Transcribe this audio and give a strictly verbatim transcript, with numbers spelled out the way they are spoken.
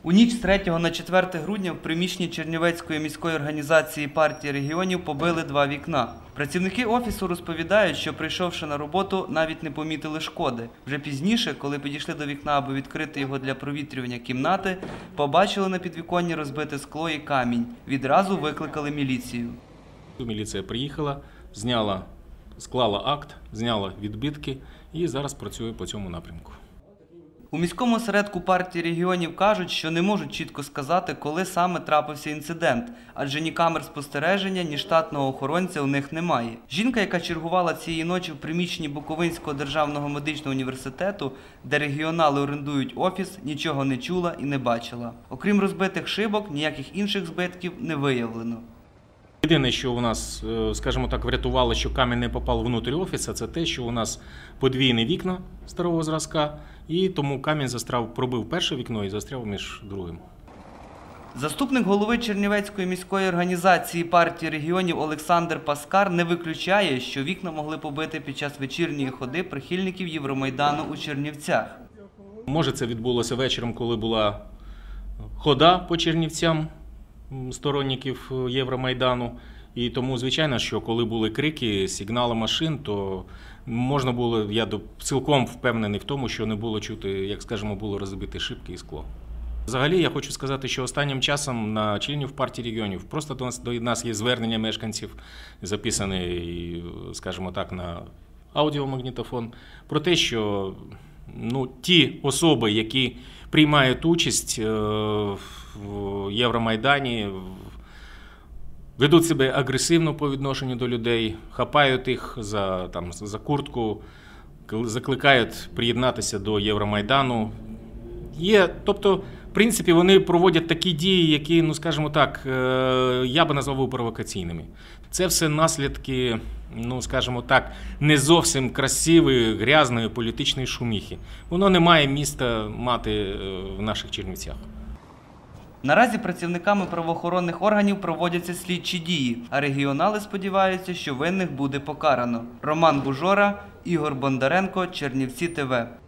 У ніч з третього на четверте грудня в приміщенні Чернівецької міської організації партії регіонів побили два вікна. Працівники офісу розповідають, що прийшовши на роботу, навіть не помітили шкоди. Вже пізніше, коли підійшли до вікна, аби відкрити його для провітрювання кімнати, побачили на підвіконні розбите скло і камінь. Відразу викликали міліцію. Міліція приїхала, зняла, склала акт, зняла відбитки і зараз працює по цьому напрямку. У міському осередку партії регіонів кажуть, що не можуть чітко сказати, коли саме трапився інцидент, адже ні камер спостереження, ні штатного охоронця у них немає. Жінка, яка чергувала цієї ночі в приміщенні Буковинського державного медичного університету, де регіонали орендують офіс, нічого не чула і не бачила. Окрім розбитих шибок, ніяких інших збитків не виявлено. Єдине, що у нас, скажімо так, врятувало, що камінь не попав внутрі офісу, це те, що у нас подвійні вікна старого зразка, і тому камінь застряв, пробив перше вікно і застряв між другим. Заступник голови Чернівецької міської організації партії регіонів Олександр Паскар не виключає, що вікна могли побити під час вечірньої ходи прихильників Євромайдану у Чернівцях. Може, це відбулося вечором, коли була хода по Чернівцям сторонників Євромайдану. І тому, звичайно, що коли були крики, сигнали машин, то можна було, я цілком впевнений в тому, що не було чути, як скажімо, було розбити шибки і скло. Взагалі, я хочу сказати, що останнім часом на членів партії регіонів просто до нас, до нас є звернення мешканців, записані, скажімо так, на аудіомагнітофон, про те, що ну, ті особи, які приймають участь в Євромайдані, ведуть себе агресивно по відношенню до людей, хапають їх за, там, за куртку, закликають приєднатися до Євромайдану. Є, тобто, в принципі, вони проводять такі дії, які, ну, скажімо так, я би назвав провокаційними. Це все наслідки, ну, скажімо так, не зовсім красивої, грязної політичної шуміхи. Воно не має міста мати в наших Чернівцях. Наразі працівниками правоохоронних органів проводяться слідчі дії, а регіонали сподіваються, що винних буде покарано. Роман Бужора, Ігор Бондаренко, Чернівці ТВ.